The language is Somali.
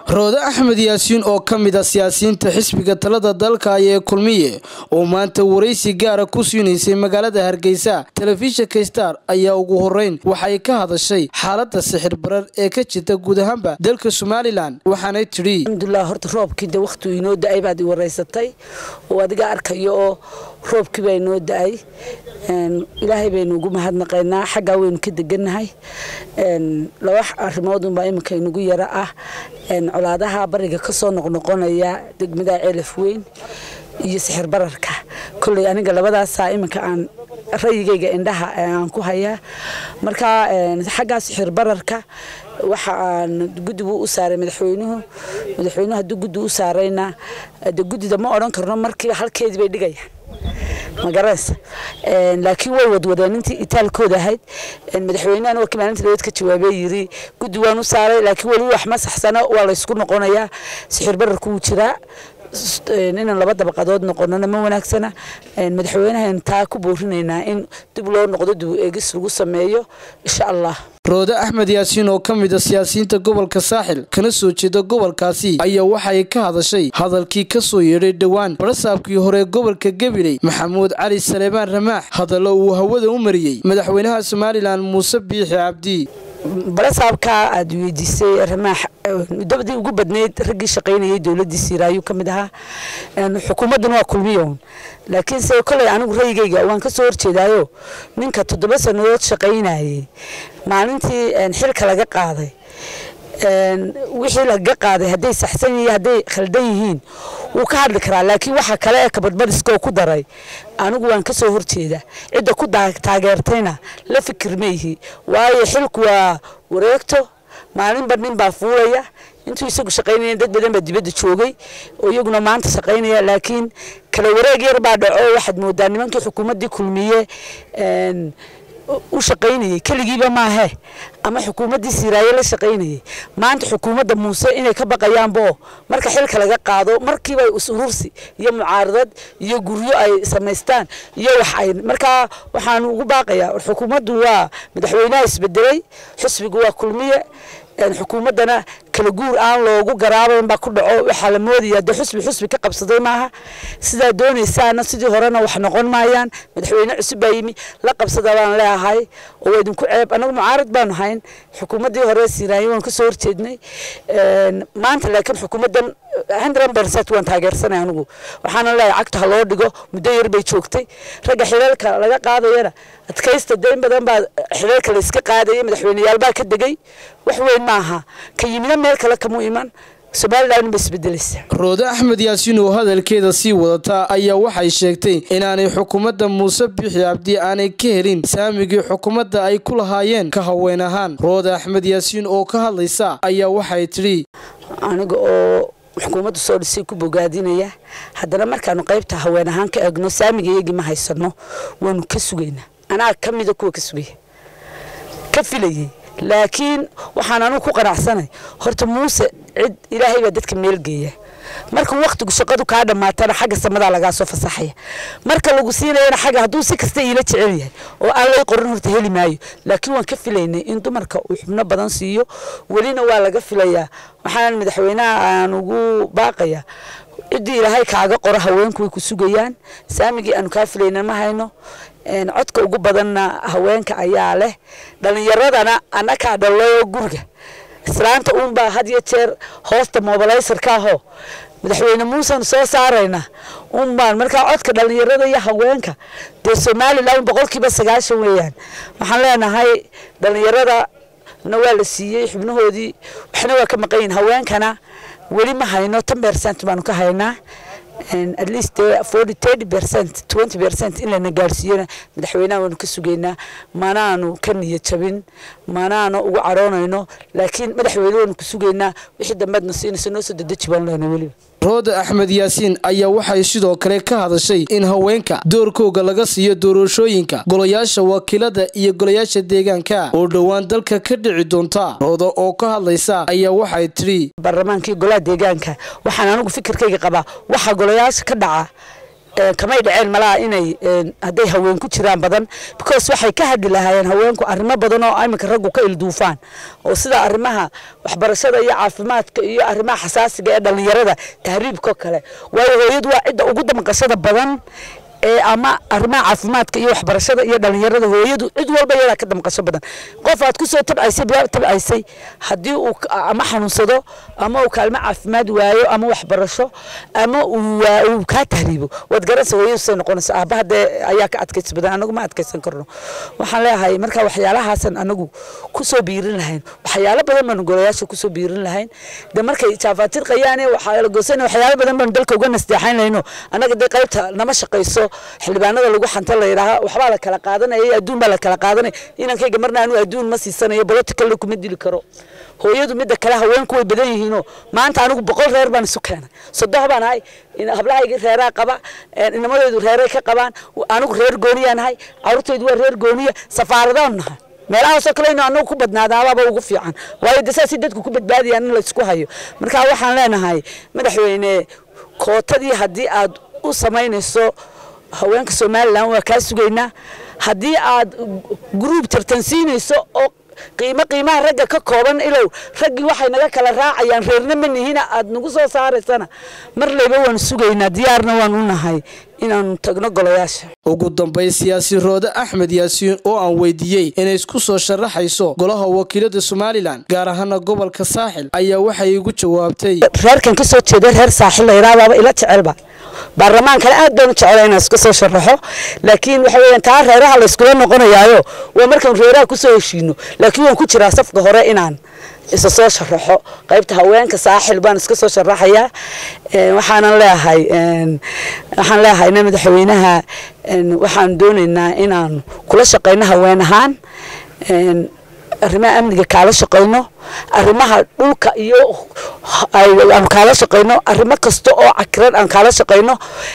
Rooda Axmed Yaasiin oo kamid ah siyaasiyiinta xisbiga talada dalka ee kulmiye oo maanta wareysi gaar ah ku siineysay magaalada Hargeysa telefishinka Star ayaa ugu horeyn waxay ka hadashay xaaladda sixir barar ee ka jirta guud ahaanba dalka Somaliland waxaanay tiri alxamdulillah horta roobkii waqti inoo daay baad wareysatay oo adiga arkayo roobkii bay inoo daay ilaahay baynu ugu mahadnaqaynaa xagga weyn ka deganahay laba arrimood baa imika inagu yara ah colaadaha bariga ka soo noqnoqonaya degmada Ceelaf Weyn iyo sixir bararka kulay aniga labadaas imika aan rayigayga indhaha aan ku hayaa marka xagga sixir bararka waxa aan guddigu u saaray madaxweynaha guddigu u saarayna guddiga ma oran karno markii halkeedii bay dhigayaan magaranaysa laakiin way wadwadeen intii itaalkooda ahayd madaxweynaha oo maalintii dawlad ka jawaabay yiri guddi waan u saaray laakiin wali wax ma saxsana waa la isku noqonayaa sixir bararku uu jiraa inaan laba dabaqadood noqonana ma wanaagsana madaxweynaha inta ku boorinaynaa in dib loo noqdo dib eegis lagu sameeyo insha Allah Rooda Axmed Yaasiin oo kamid ah siyaasiyiinta gobolka Saaxil kana soo jeeda gobolkaasi ayaa waxay ka hadashay hadalkii ka soo yeeray dhawaan barasaabkii hore gobolka Gabiley Maxamuud Cali Saleebaan Ramaax hadallo uu hawada u mariyay madaxweynaha Somaliland Muuse Biixi Cabdi barasaabka aad weydiisay Ramaax dabadii ugu badneed ragii shaqeynayay dawladdiisa Siraayo kamid aha xukuumaduna waa kulmiyoon laakiin say kale anigu rayigayga waan ka soo horjeedaayo ninka 7 sanadood shaqeynayay maalintii xilka laga qaaday wixii laga qaaday haday saxsan yihiin haday khaldan yihiin uu ka hadli karaa laakiin waxa kale ee kabadbadiska ku daray anigu waan ka soo horjeeda cid ku taageertayna la fikirmayhi waayo xilku waa wareegto maalin badnin baa fuulaya intuu isagu shaqeynayay dad badan baa dibadda joogay oo iyaguna maanta shaqeynaya laakiin kala wareeg yar baa dhaco waxaad moodaa nimankii xukuumadii kulmiye u shaqeynayay kaligiiba ma aha ama xukuumadii Siraayo la shaqeynayay maanta xukuumadda Muuse inay ka baqayaan marka xilka laga qaado markiiba usurursi iyo mucaaradad iyo guryo ay sameystaan iyo wax ay marka waxaan ugu baaqayaa xukuumaddu waa madaxweynaha isbedelay xisbigu waa kulmiye xukuumadana kala guur aan loogu garaabayn baa ku dhaco waxa la moodaya xisbi ka qabsaday maaha sida doonaysaana sidii horena wax noqon maayaan madaxweyne cusub baa yimi la qabsada baan leeyahay oo idinku ceeb anagu mucaarad baan ahayn xukuumadii hore Siraayo waan ka soo horjeednay maanta laakiin xukuumadan 100% waan taageersanay anigu waxaan leeyahay cagta loo dhigo muddo yar bay joogtay raga xilalka laga qaadayna adkaysta deyn badan baa xilalka la iska qaadayay madaxweynayaal baa ka degay wax weyn maaha ka yimina meel kale kama iman Somaliland isbedelaysa Rooda Axmed Yaasiin oo hadalkeeda sii wadata ayaa waxay sheegtay inaanay xukuumadda Muuse Biixi Cabdi aanay ka helin saamigii xukuumadda ay ku lahaayeen ka haween ahaan Rooda Axmed Yaasiin oo ka hadlaysa ayaa waxay tiri aniga oo xukuumaddu soo dhisay ku bogaadinaya haddana markaanu qaybta haween ahaan ka eegno saamigayagi ma haysano waanu ka sugaynaa anaa kamida kuwa ka sugaya ka filayay laakiin waxaan anu ku qanacsanay horta Muuse cid ilaahay baa dadka meel geeya marka waqtigu shaqadu ka dhamaatana xagga samada laga soo fasaxaya marka lagu siinayna xagga haduu si kasta ila jecel yahay oo aan lay qorin horta heli maayo laakiin waan ka filaynay in dumarka uu xubno badan siiyo walina waa laga filayaa waxaan madaxweynaha aan ugu baaqaya idii ilaahay kaaga qoro haweenku way ku sugayaan saamigii aan ka filaynay ma hayno codka ugu badanna haweenka ayaa leh dhalinyaradana anaka dhalo guriga islaanta baa had iyo jeer hoosta mobilizer-ka aho madaxweyne Muuse soo saarayna baan marka codka dhalinyarada iyo haweenka Somaliland 90% weeyaan waxaan leenahay dhalinyarada waa la siiyay xubnahoodii waxna waa ka maqayn haweenkana wali ma hayno 10% baan ka haynaa at least 40-30% 20% in la gaarsiiyana madaxweynaha waanu ka sugeynaa maanaanu ka niyad jabin maanaanu ugu caroonayno laakiin madaxweynaha waanu ka sugeynaa wixii dambeedna siinayso noo soo dedeji baan leenahay wali Rooda Axmed Yaasiin ayaa waxay sidoo kale ka hadashay in haweenka doorkooda laga siiyo doorashooyinka golayaasha wakiilada iyo golayaasha deegaanka oo dhawaan dalka ka dhici doonta Rooda oo ka hadlaysa ayaa waxay tiri baarlamaankii golaha deegaanka waxaan anigu fikirkayga qabaa waxa golayaasha ka dhaca kamay dhaceen malaha inay haday haween ku jiraan badan because waxay ka hadli lahaayeen haweenku arrimo badan oo iminka raggu ka ilduufaan oo sida arrimaha waxbarashada iyo caafimaadka iyo arrimaha xasaasiga ee dhalinyarada tahriibka kale waayo hooyadu waa cid ugu damqashada badan ama arrimaha caafimaadka iyo waxbarashada iyo dhalinyarada hooyadu cid walba iyada ka damqasho badan qof aad ku soo tabcaysay hadii uu ama xanuunsado ama uu kaalmo caafimaad waayo ama waxbarasho ama uu ka tahriibo wad garanaysa hooyadu soo noqonaysa aabaha ayaa ka adkaysan badan anagu ma adkaysan karno waxaan leeyahay marka waxyaalahaasan anagu ku soo biirin lahayn waxyaalo badan baan golayaasha ku soo biirin lahayn markay jaafatir qayaane waxa la goosan waxyaalo badan baan dalka uga nasteexayn lahayno anaga qaybta nama shaqayso xildhibaanada lagu xanta la yiraahdo waxba la kala qaadanay adduun baa la kala qaadanay inankayga marna aanu adduun ma siisanayo political kuma dili karo hooyadu mid kale haweenku way badan yihiin maanta anigu 100 reer baan isu keenay saddex baan ahay in hablahayga reeraa qaba inamadoodu reeray ka qabaan anigu reer gooniyaan ahay carruurtaydu waa reer gooniya safaaradaan nahay meelaha soo kale inuu ku badnaadaaba ugu fiican waayo dadka dadku ku badbaadiyaan in la isku hayo marka waxaan leenahay madaxweyne kootadii hadii aad u sameynayso haweenka Soomaaliland waa ka sugeynaa hadii aad group tartansiinayso oo qiimaha ragga ka kooban ilow raggi waxay naga kala raacayaan reerna manihiina aad nagu soo saaraysana mar leeba waan sugeynaa diyaarna waan u nahay inaan tagno golayaasha ugu dambeyn siyaasi Roode Axmed Yaasiin oo aan weydiiyay inay isku soo sharaxayso golaha wakiilada Soomaaliland gaar ahaan gobolka Saaxil ayaa waxay ugu jawaabtay reerkan ka soo jeeda reer Saaxil la yiraahdo ila jecelba baarlamaan kale aad baan jecel inaan isku soo sharaxo laakiin waxa weeyaan taa reeraha la isku noqonayo waa markaan reeraha ku soo heshiino laakiin waan ku jiraa safka hore inaan isa soo sharaxo qaybta haweenka Saaxil baan iska soo sharaxaya waxaan leeyahay madaxweynaha waxaan doonaynaa inaan kula shaqeyno haween ahaan arrimaha amniga kala shaqeyno arrimaha dhulka iyo aan kala shaqeyno arrimo kasta oo cakran aan kala shaqeyno